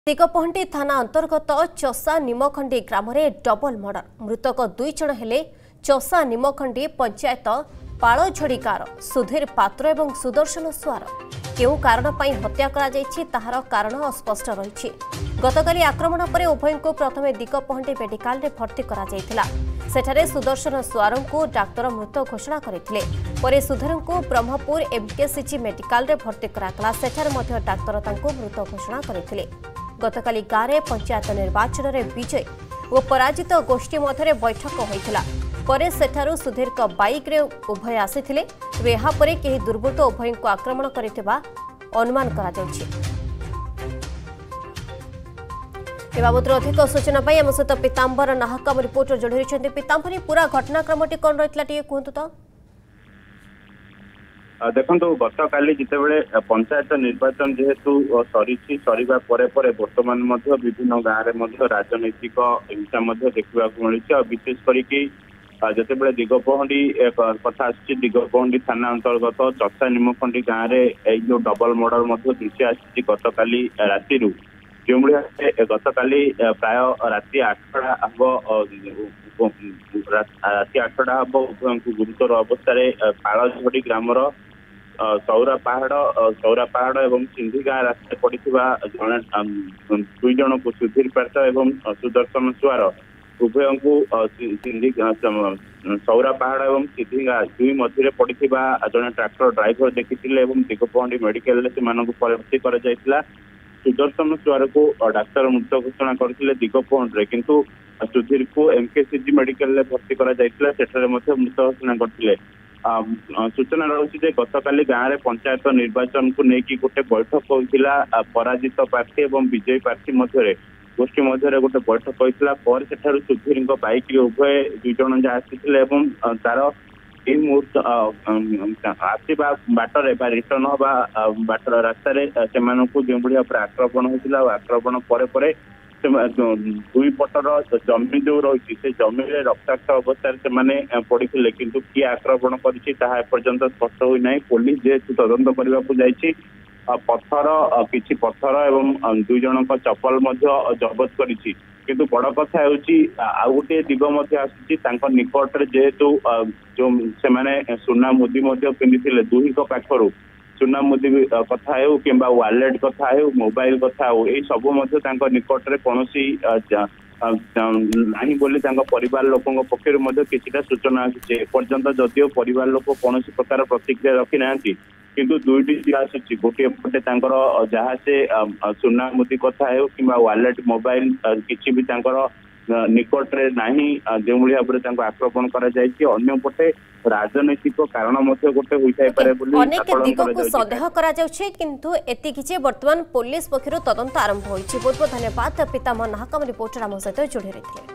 दिगपहंडी थाना अंतर्गत चसा निमखंडी ग्राम double murder मृतक 2 जण हेले चसा निमखंडी पंचायत पालझड़ी गाँव सुधीर पात्र और सुदर्शन सुआर केउ कारण हत्या ताहार कारण अस्पष्ट रही। गतकाली आक्रमण पर उभय को प्रथम दिगपहंडी मेडिकल रे भर्ती करा सेठारे सुदर्शन सुआर को डाक्तर मृत घोषणा करते सुधीर को ब्रह्मपुर एमकेसीजी मेडिकल रे भर्ती करा सेठारे मध्य डाक्तर मृत घोषणा करते। गतकाली गाँव में पंचायत निर्वाचन में विजय और पराजित गोष्ठी मध्य बैठक होता पर सेठारु सुधीर बाइक रे उभय आसीथिले एहापरे केही दुर्बृत्त उभय को आक्रमण करथिबा अनुमान करा जाउछि। ए बाबतरे अधिक सूचना पाई आम सहित पीतांबर नाहक रिपोर्टर जोड़ी रही। पीतांबरी पूरा घटनाक्रमटी कौन रही टे कहतु तो देखो गतकाली जितेबले पंचायत निर्वाचन जेहेतु सरीवा बर्तमान विभिन्न गाँव में राजनैतिक हिंसा देखा मिली और विशेष करके जितेबले दिगपहंडी कथा आसी दिगपहंडी थाना अंतर्गत चसा निमखंडी गाँव में जो डबल मर्डर दृश्य आसी गतकाली राति जो गतकाली प्राय राति 8टा हम गुरुतर अवस्था पालझड़ी ग्रामर सौरा पहाड़ एवं सिंधी गाँ रास्ता पड़ी दुई जन को सुधीर पात्र एवं सुदर्शन सुआर उभय को सौरा पहाड़ एवं सिंधी गाँ दुई मध्य पड़ी जड़े ट्रैक्टर ड्राइवर देखी दिगपहंडी मेडिकल भर्ती कर सुदर्शन सुआर को डाक्तर मृत घोषणा करते दिगपहंडी किंतु सुधीर को एमकेसीजी मेडिकल भर्ती कर मृत घोषणा करते। सूचना रही गतकाली गाँव में पंचायत निर्वाचन को लेकिन गोटे बैठक होता पराजित प्रार्थी और विजयी प्रार्थी मध्य गोष्ठी मध्य गोटे बैठक होता पर सेठारु सुधीर बाइक उभय 2 जण आसी तार मुहूर्त आसवा बाटर रिटर्न हवा बाटर रास्तार से जो भाव आक्रमण होता आक्रमण पर दुई पटर जमी जो रही से जमी रक्ताक्त अवस्था से पड़ते किंतु किए आक्रमण करपर्यंत स्पष्ट होना पुलिस जेहेतु तदंत करने को पत्थर किसी पत्थर एवं 2 जन चप्पल जबत करिछि किंतु बड़ कथा आउ गोटे दिग आसी निकट जेहेतु जो से सुना मुदी पिंधि दुही पाखर सुना मुदी कथा हो कि वालेट कथा हो मोबाइल कथा हो यही सब निकट में कौन नहीं बोली परिवार लोकों पक्षर किसी सूचना आसी एपर्यंत जदिव परिवार लोक कौन प्रकार प्रतिक्रिया रखी ना किंतु दुईटी आसी गोटे पटे जहाँ से सुना मुदी कथा हो कि वालेट मोबाइल किसी भी निकट में नहीं जो भाव में आक्रमण करपटे राजनैतिक कारण गोटे सन्देह किंतु एति वर्तमान पुलिस पक्षर तदंत आरंभ होइछि। बहुत बहुत धन्यवाद पीताम्बर नाहक रिपोर्टर आम सहित जोड़ी रही।